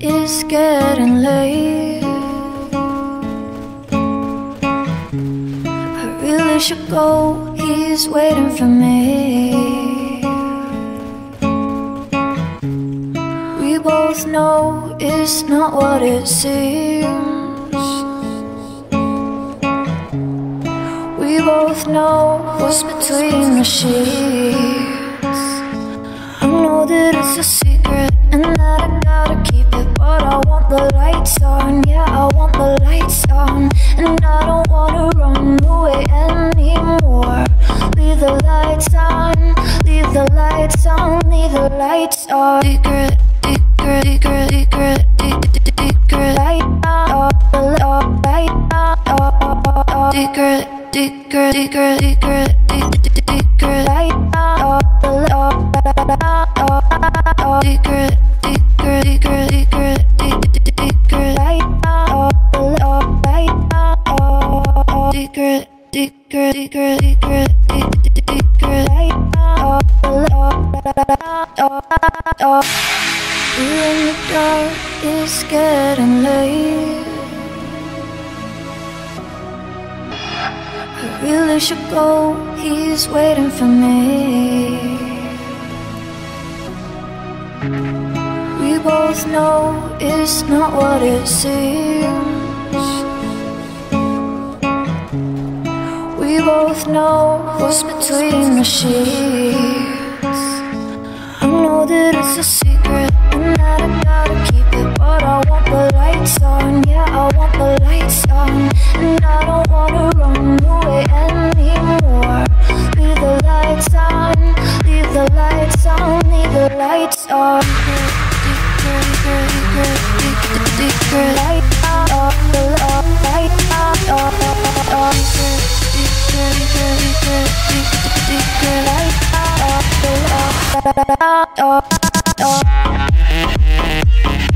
it's getting late. I really should go, he's waiting for me. We both know it's not what it seems. We both know what's between the sheets. I know that it's a secret and that I gotta keep it, but I want the lights on, yeah, I want the lights on. And I don't wanna run away anymore. Leave the lights on, leave the lights on, leave the lights on. Secret, secret, secret, secret, secret, light on, light on, secret, secret, secret, secret, secret, light on, secret, secret, secret, secret, secret, light on, light on, secret, secret, secret, secret, secret, light on. We're in the dark, it's getting late. I really should go, he's waiting for me. We both know it's not what it seems. We both know what's between the sheets. I know that it's a secret and that I gotta keep it, but I want the lights on, yeah, I want the lights on. And I don't wanna run away anymore. Leave the lights on, leave the lights on, leave the lights on. Light on, light on, light on.